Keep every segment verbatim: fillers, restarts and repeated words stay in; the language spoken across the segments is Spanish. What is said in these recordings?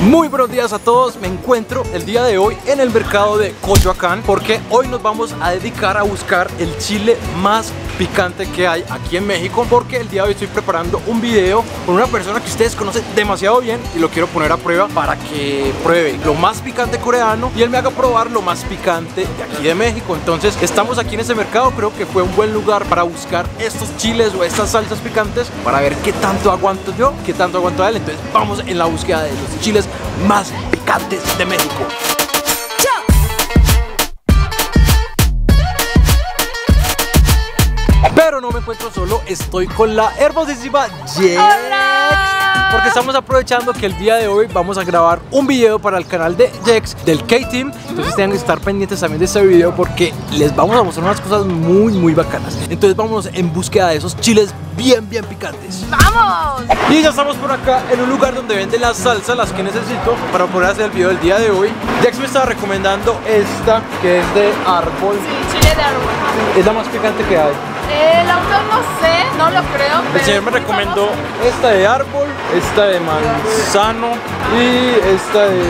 Muy buenos días a todos, me encuentro el día de hoy en el mercado de Coyoacán porque hoy nos vamos a dedicar a buscar el chile más picante que hay aquí en México, porque el día de hoy estoy preparando un video con una persona que ustedes conocen demasiado bien y lo quiero poner a prueba para que pruebe lo más picante coreano y él me haga probar lo más picante de aquí de México. Entonces estamos aquí en ese mercado, creo que fue un buen lugar para buscar estos chiles o estas salsas picantes para ver qué tanto aguanto yo, qué tanto aguanto a él. Entonces vamos en la búsqueda de los chiles más picantes de México. Pero no me encuentro solo, estoy con la hermosísima Jex. ¡Hola! Porque estamos aprovechando que el día de hoy vamos a grabar un video para el canal de Jex del K-Team. Entonces tienen que estar pendientes también de este video porque les vamos a mostrar unas cosas muy muy bacanas. Entonces vamos en búsqueda de esos chiles bien bien picantes. ¡Vamos! Y ya estamos por acá en un lugar donde venden las salsas, las que necesito para poder hacer el video del día de hoy. Jex me estaba recomendando esta que es de árbol. Sí, chile de árbol. Es la más picante que hay. El autor no sé, no lo creo. El señor me recomendó esta de árbol, esta de manzano y esta de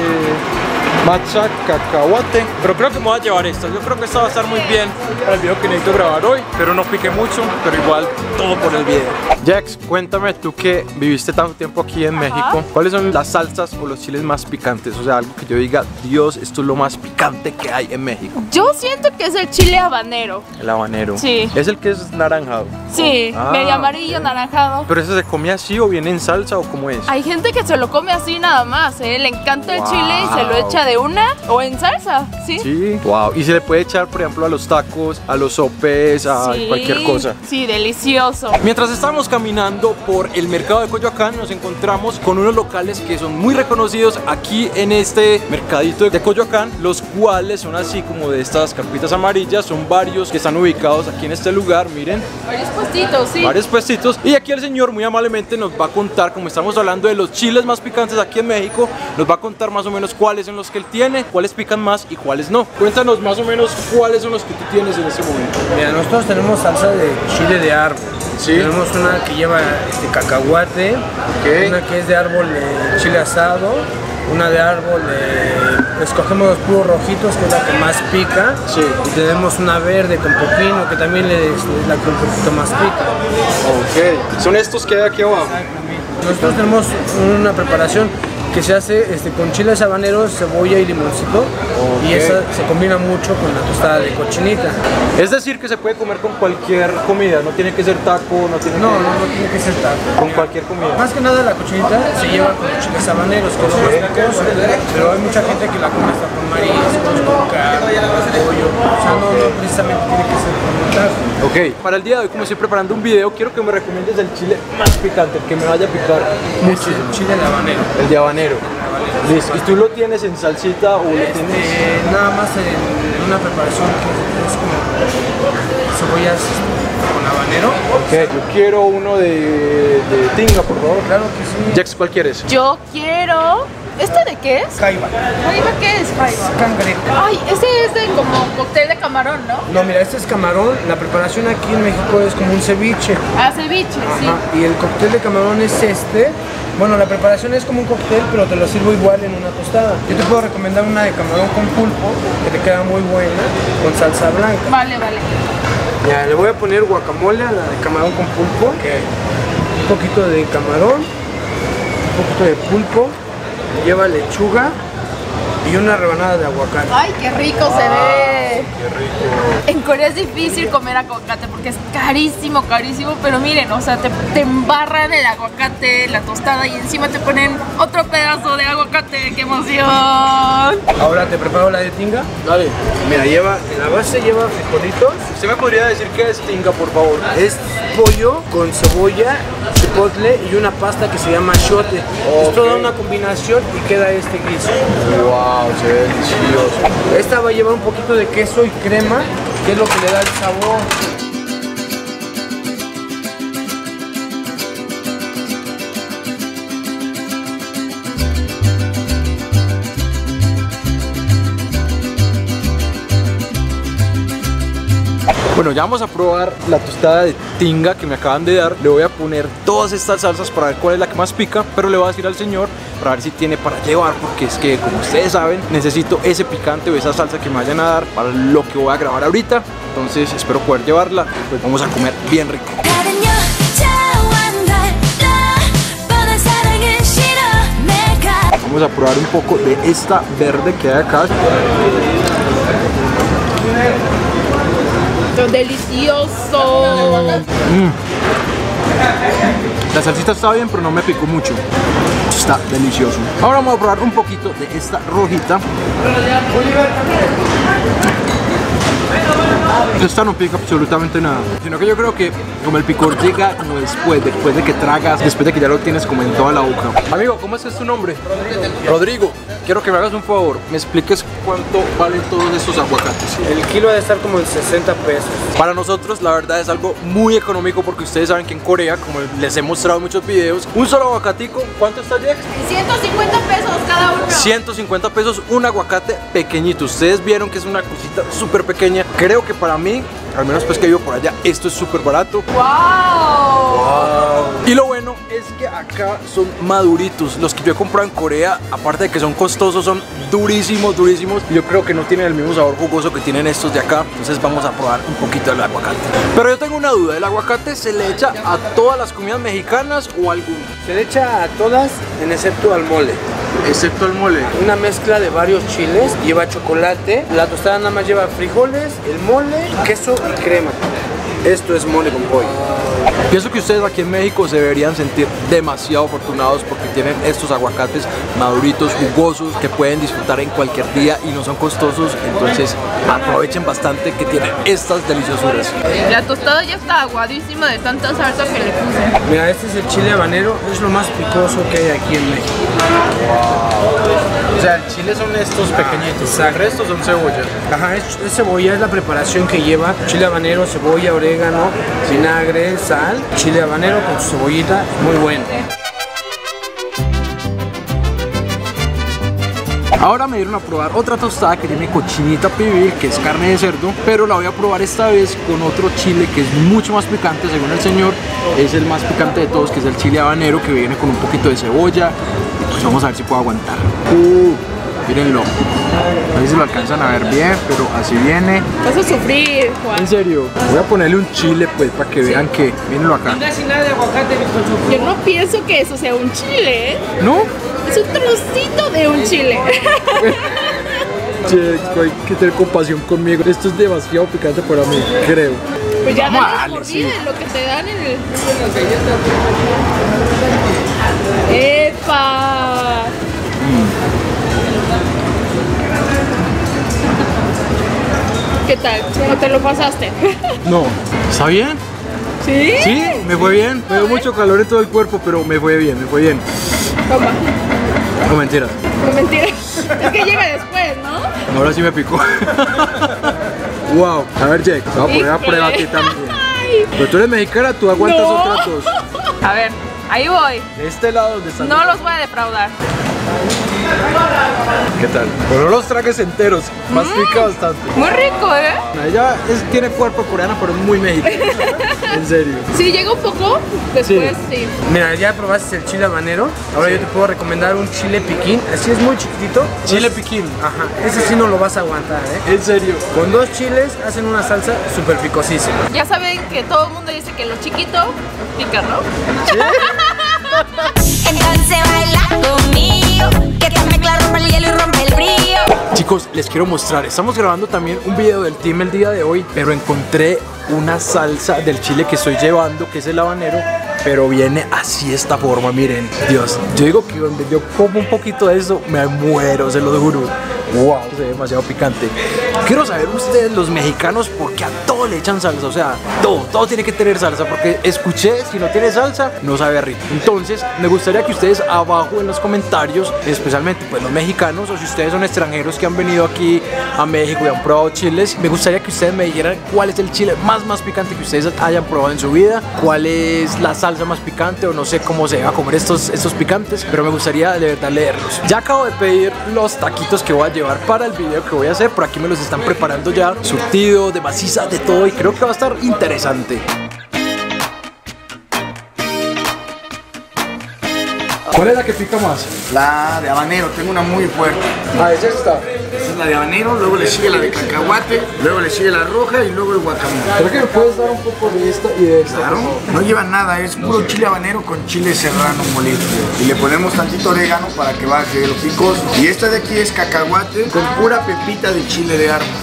matcha cacahuate. Pero creo que me voy a llevar esta. Yo creo que esta va a estar muy bien para el video que necesito grabar hoy. Pero no pique mucho, pero igual todo por el video. Jex, cuéntame, tú que viviste tanto tiempo aquí en Ajá. México, ¿cuáles son las salsas o los chiles más picantes? O sea, algo que yo diga, Dios, esto es lo más picante que hay en México. Yo siento que es el chile habanero. El habanero. Sí. Es el que es naranjado. Sí, ah, medio amarillo, okay. naranjado. ¿Pero ese se come así o viene en salsa o cómo es? Hay gente que se lo come así nada más, ¿eh? Le encanta wow. el chile y se lo echa de una o en salsa, ¿sí? Sí, wow. Y se le puede echar, por ejemplo, a los tacos, a los sopes, a sí. cualquier cosa. Sí, delicioso. Mientras estamos caminando por el mercado de Coyoacán, nos encontramos con unos locales que son muy reconocidos aquí en este mercadito de Coyoacán, los cuales son así como de estas carpitas amarillas. Son varios que están ubicados aquí en este lugar, miren. Varios puestitos, sí. Varios puestitos. Y aquí el señor muy amablemente nos va a contar, como estamos hablando de los chiles más picantes aquí en México, nos va a contar más o menos cuáles son los que él tiene, cuáles pican más y cuáles no. Cuéntanos más o menos cuáles son los que tú tienes en este momento. Mira, nosotros tenemos salsa de chile de árbol. ¿Sí? Tenemos una que lleva este cacahuate, okay. Una que es de árbol de chile asado, una de árbol de... escogemos los puros rojitos, que es la que más pica. Sí. Y tenemos una verde con pepino, que también es la que un poquito más pica. Ok. ¿Son estos que hay aquí abajo? Exactamente. Nosotros tenemos una preparación que se hace este, con chiles habaneros, cebolla y limoncito, okay. Y esa se combina mucho con la tostada de cochinita. Es decir, que se puede comer con cualquier comida, no tiene que ser taco, no tiene no, que... No, no tiene que ser taco. Con cualquier comida. Más que nada la cochinita se lleva con los chiles habaneros, que son más picosos, pero hay mucha gente que la come hasta con mariscos, con carne, con pollo, o sea, no, no precisamente tiene que ser con un taco. Ok, para el día de hoy, como estoy preparando un video, quiero que me recomiendes el chile más picante, el que me vaya a picar mucho. El chile de habanero. El de habanero. Listo. ¿Y tú lo tienes en salsita o lo este, tienes? Nada más en una preparación que es como cebollas con habanero. Ok, yo quiero uno de, de tinga, por favor. Claro que sí. Jex, ¿cuál quieres? Yo quiero... ¿Este de qué es? Jaiba. ¿Jaiba qué es? Jaiba. Cangrejo. Ay, ese es de como cóctel de camarón, ¿no? No, mira, este es camarón. La preparación aquí en México es como un ceviche. Ah, ceviche, Ajá. sí. Y el cóctel de camarón es este. Bueno, la preparación es como un cóctel, pero te lo sirvo igual en una tostada. Yo te puedo recomendar una de camarón con pulpo, que te queda muy buena, con salsa blanca. Vale, vale. Ya, le voy a poner guacamole a la de camarón con pulpo. Okay. Un poquito de camarón, un poquito de pulpo, lleva lechuga y una rebanada de aguacate. ¡Ay, qué rico wow, se ve! ¡Qué rico! En Corea es difícil comer aguacate porque es carísimo, carísimo, pero miren, o sea, te, te embarran el aguacate, la tostada y encima te ponen otro pedazo de aguacate. ¡Qué emoción! Ahora te preparo la de tinga. Dale. Mira, lleva, en la base lleva frijolitos. ¿Usted me podría decir qué es tinga, por favor? Es pollo con cebolla, chipotle y una pasta que se llama shote. Okay. Esto da una combinación y queda este guiso. Wow, se ve delicioso. Esta va a llevar un poquito de queso y crema, que es lo que le da el sabor. Bueno, ya vamos a probar la tostada de tinga que me acaban de dar. Le voy a poner todas estas salsas para ver cuál es la que más pica, pero le voy a decir al señor para ver si tiene para llevar, porque es que, como ustedes saben, necesito ese picante o esa salsa que me vayan a dar para lo que voy a grabar ahorita. Entonces espero poder llevarla, pues vamos a comer bien rico. Vamos a probar un poco de esta verde que hay acá. ¡Delicioso! Mm. La salsita está bien, pero no me picó mucho. Está delicioso. Ahora vamos a probar un poquito de esta rojita. Esta no pica absolutamente nada, sino que yo creo que como el picor llega como después, después de que tragas, después de que ya lo tienes como en toda la boca. Amigo, ¿cómo es que es tu nombre? Rodrigo. Rodrigo, quiero que me hagas un favor, me expliques cuánto valen todos estos aguacates. El kilo debe estar como en sesenta pesos. Para nosotros la verdad es algo muy económico porque ustedes saben que en Corea, como les he mostrado en muchos videos, un solo aguacatico, ¿cuánto está, Jack? ciento cincuenta pesos cada uno. ciento cincuenta pesos un aguacate pequeñito. Ustedes vieron que es una cosita súper pequeña. Creo que para mí, al menos pues que vivo por allá, esto es súper barato. ¡Wow! Wow. Y lo bueno es que acá son maduritos. Los que yo he comprado en Corea, aparte de que son costosos, son durísimos, durísimos. Yo creo que no tienen el mismo sabor jugoso que tienen estos de acá. Entonces vamos a probar un poquito del aguacate. Pero yo tengo una duda, ¿el aguacate se le echa a todas las comidas mexicanas o a algunas? Se le echa a todas, en excepto al mole. Excepto el mole. Una mezcla de varios chiles, lleva chocolate, la tostada nada más lleva frijoles, el mole, queso y crema. Esto es mole con pollo. Pienso que ustedes aquí en México se deberían sentir demasiado afortunados porque tienen estos aguacates maduritos, jugosos, que pueden disfrutar en cualquier día y no son costosos. Entonces aprovechen bastante que tienen estas deliciosuras. La tostada ya está aguadísima de tanta salsa que le puse. Mira, este es el chile habanero, es lo más picoso que hay aquí en México. Wow. O sea, el chile son estos pequeñitos, el resto son cebollas. Ajá, es, es cebolla, es la preparación que lleva chile habanero, cebolla, orégano, vinagre, sal, chile habanero con su cebollita, muy bueno. Ahora me dieron a probar otra tostada que tiene cochinita pibil, que es carne de cerdo, pero la voy a probar esta vez con otro chile que es mucho más picante, según el señor. Es el más picante de todos, que es el chile habanero, que viene con un poquito de cebolla. Pues vamos a ver si puedo aguantar. Uh, mírenlo. No sé si lo alcanzan a ver bien, pero así viene. Vas a sufrir, Juan. En serio. Voy a ponerle un chile pues para que vean que, mírenlo acá. Casi nada de aguacate. Yo no pienso que eso sea un chile, ¿eh? ¿No? Es un trocito de un chile. Che, hay que tener compasión conmigo. Esto es demasiado picante para mí, creo. Pues ya Vamos a dale darle, por sí. vida en lo que te dan en el... ¡Epa! ¿Qué tal? ¿Cómo te lo pasaste? No, ¿está bien? ¿Sí? Sí, me fue bien. Me dio mucho calor en todo el cuerpo, pero me fue bien, me fue bien. Toma. No, mentira. No, mentira. Es que llega después, ¿no? Ahora sí me picó. Wow. A ver, Jake, voy a poner a prueba aquí también. Ay. Pero tú eres mexicana, tú aguantas No. otras dos. A ver, ahí voy. De este lado donde están. No los voy a defraudar. ¿Qué tal? Pero no los tragues enteros, mastica bastante. Muy rico, ¿eh? Ella es, tiene cuerpo coreano, pero es muy mexicana. En serio. Sí, llega un poco después, sí. sí. Mira, ya probaste el chile habanero, ahora yo te puedo recomendar un chile piquín, así es muy chiquitito. Chile Es- piquín. Ajá, ese sí no lo vas a aguantar, ¿eh? En serio. Con dos chiles hacen una salsa súper picosísima. Ya saben que todo el mundo dice que lo chiquito pica, ¿no? Entonces baila conmigo, que esta mezcla rompe el hielo y rompe el frío. Chicos, les quiero mostrar, estamos grabando también un video del team el día de hoy, pero encontré una salsa del chile que estoy llevando, que es el habanero, pero viene así de esta forma, miren. Dios, yo digo que donde yo como un poquito de eso, me muero, se lo juro. Wow, se ve demasiado picante. Quiero saber ustedes, los mexicanos, por qué a todo le echan salsa. O sea, todo, todo tiene que tener salsa. Porque escuché, si no tiene salsa, no sabe rico. Entonces, me gustaría que ustedes abajo en los comentarios, especialmente pues los mexicanos, o si ustedes son extranjeros que han venido aquí a México y han probado chiles, me gustaría que ustedes me dijeran cuál es el chile más más picante que ustedes hayan probado en su vida, cuál es la salsa más picante, o no sé cómo se va a comer estos, estos picantes, pero me gustaría de verdad leerlos. Ya acabo de pedir los taquitos que voy a llevar para el video que voy a hacer. Por aquí me los están preparando ya, surtido de maciza, de todo y creo que va a estar interesante. ¿Cuál es la que pica más? La de habanero, tengo una muy fuerte. Ah, es esta. Esta es la de habanero, luego le sigue la de cacahuate, luego le sigue la roja y luego el guacamole. ¿Creo que me puedes dar un poco de esta y de esta? Claro, no lleva nada, es puro chile habanero con chile serrano molido. Y le ponemos tantito orégano para que baje lo picoso. Y esta de aquí es cacahuate con pura pepita de chile de árbol.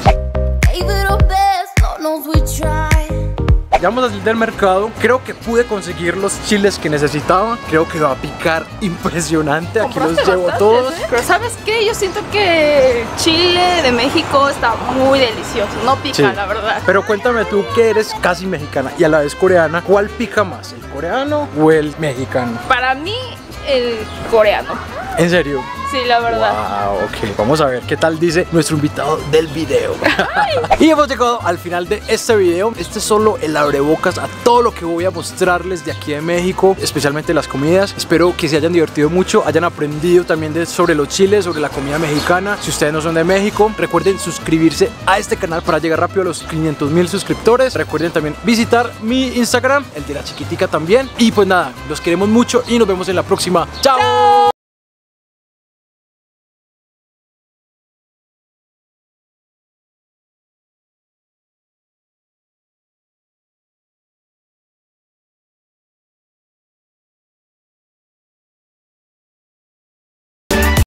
Ya vamos a salir del mercado. Creo que pude conseguir los chiles que necesitaba. Creo que va a picar impresionante. Aquí los llevo todos. ¿eh? Pero ¿sabes qué? Yo siento que el chile de México está muy delicioso. No pica, Sí. la verdad. Pero cuéntame tú, que eres casi mexicana y a la vez coreana, ¿cuál pica más? ¿El coreano o el mexicano? Para mí, el coreano. ¿En serio? Sí, la verdad. Wow, ok, vamos a ver qué tal dice nuestro invitado del video. Y hemos llegado al final de este video. Este es solo el abrebocas a todo lo que voy a mostrarles de aquí de México, especialmente las comidas. Espero que se hayan divertido mucho, hayan aprendido también de, sobre los chiles, sobre la comida mexicana. Si ustedes no son de México, recuerden suscribirse a este canal para llegar rápido a los quinientos mil suscriptores. Recuerden también visitar mi Instagram, el de la chiquitica también. Y pues nada, los queremos mucho y nos vemos en la próxima. ¡Chao!